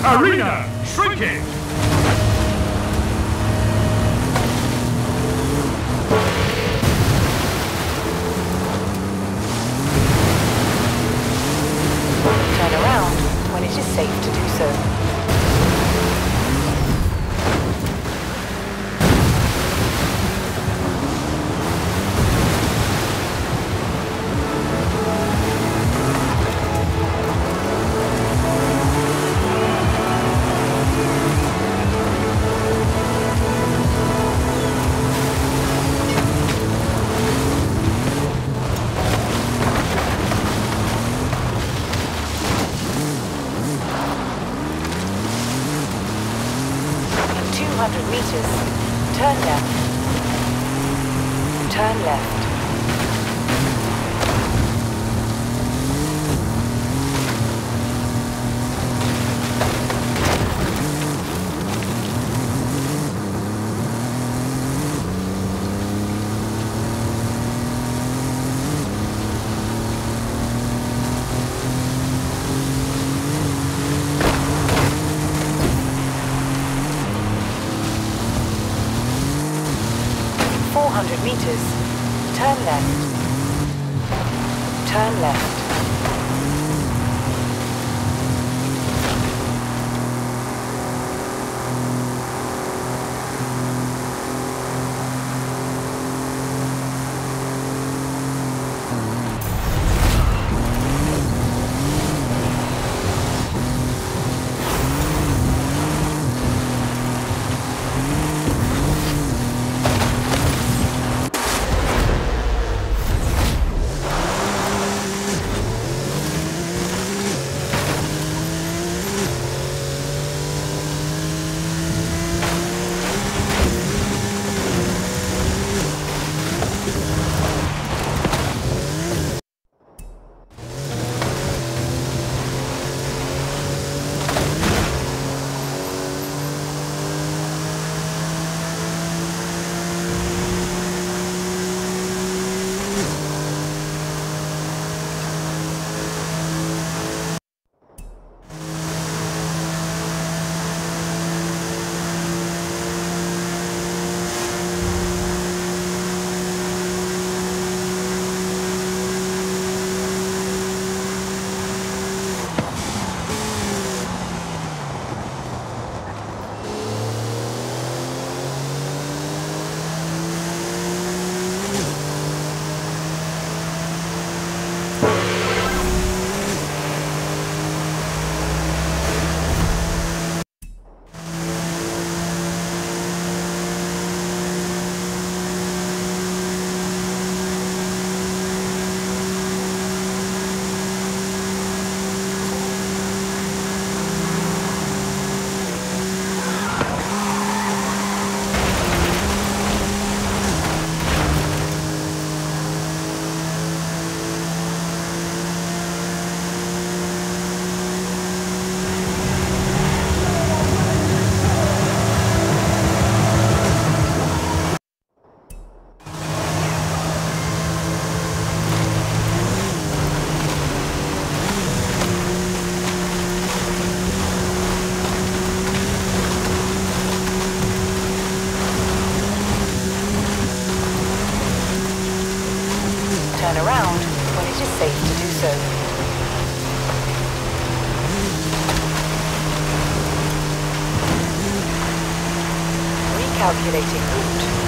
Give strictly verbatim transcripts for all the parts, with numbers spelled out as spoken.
Arena shrinking! Turn around when it is safe to do so. two hundred meters. Turn left. Turn left. four hundred meters. Turn left. Turn left. Turn around when it is safe to do so. Recalculating route.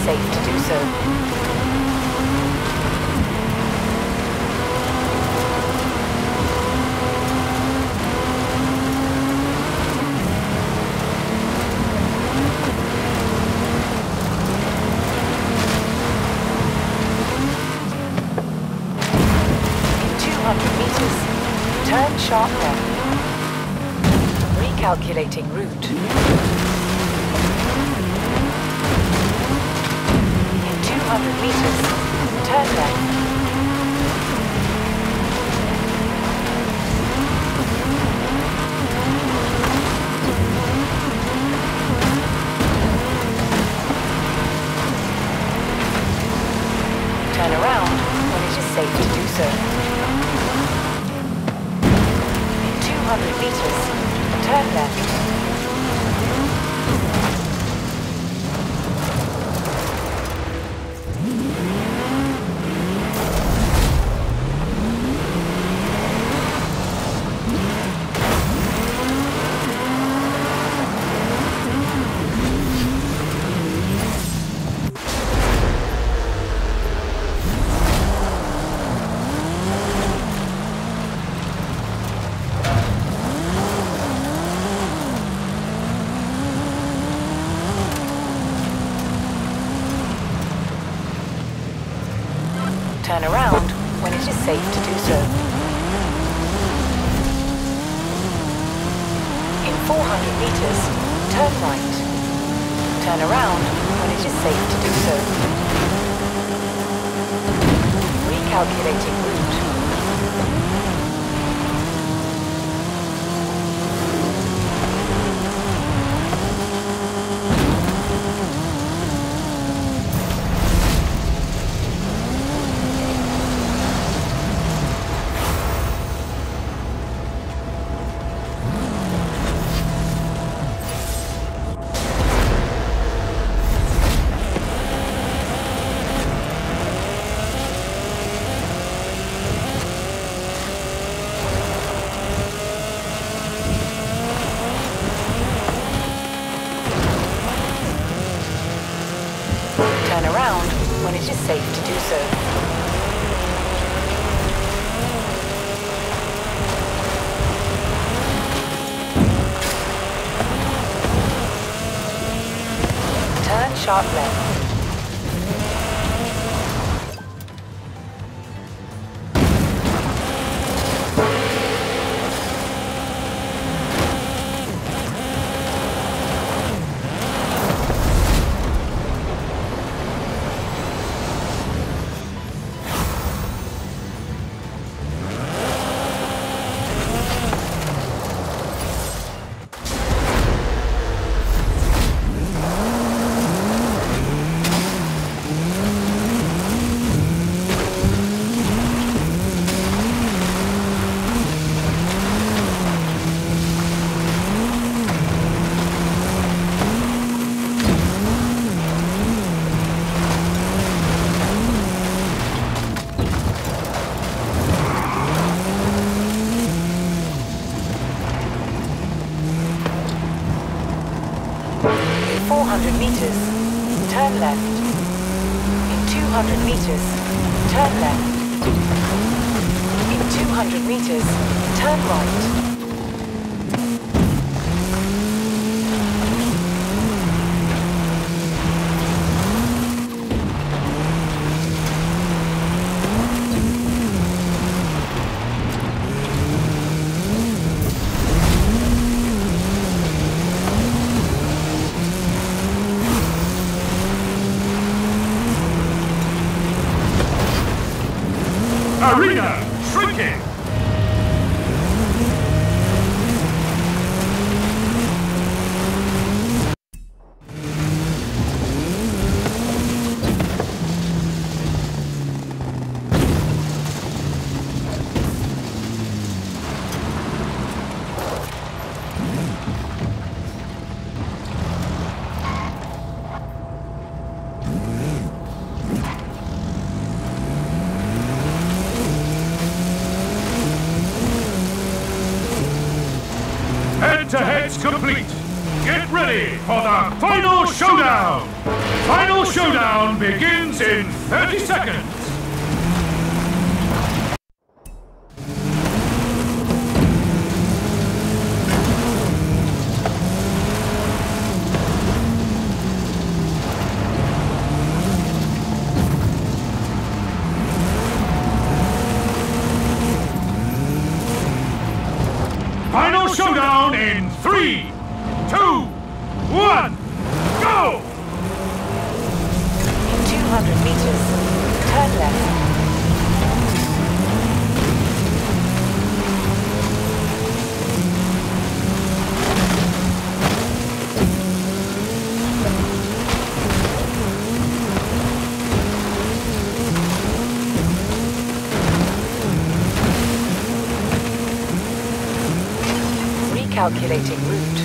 safe to do so. Turn sharp left. Recalculating route. In two hundred meters, turn left. Turn around when it is safe to do so. two hundred meters, turn left. Turn around when it is safe to do so. In four hundred meters, turn right. Turn around when it is safe to do so. Recalculating route. Turn around when it is safe to do so. Turn sharp left. four hundred meters, turn left. In two hundred meters, turn left. In two hundred meters, turn right. Arena shrinking! ready for the final showdown! Final showdown begins in thirty seconds! Final showdown in three, two, one, go! In two hundred meters, turn left. Calculating route.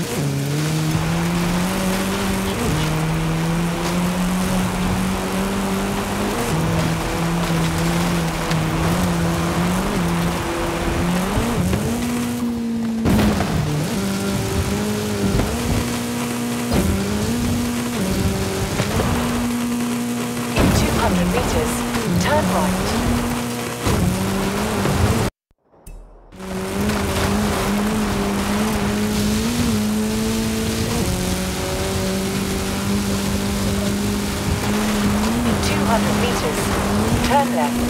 In two hundred meters, turn right. two hundred meters, turn left.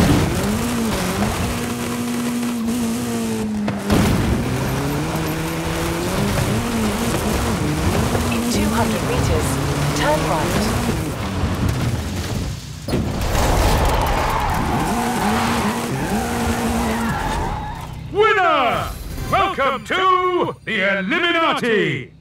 In two hundred meters, turn right. Winner! Welcome to the Illuminati!